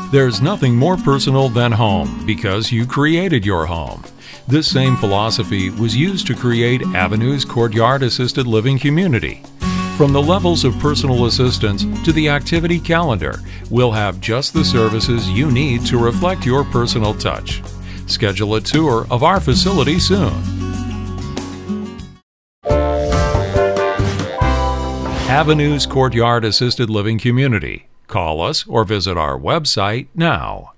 There's nothing more personal than home because you created your home. This same philosophy was used to create Avenue's Courtyard Assisted Living Community. From the levels of personal assistance to the activity calendar, we'll have just the services you need to reflect your personal touch. Schedule a tour of our facility soon. Avenue's Courtyard Assisted Living Community. Call us or visit our website now.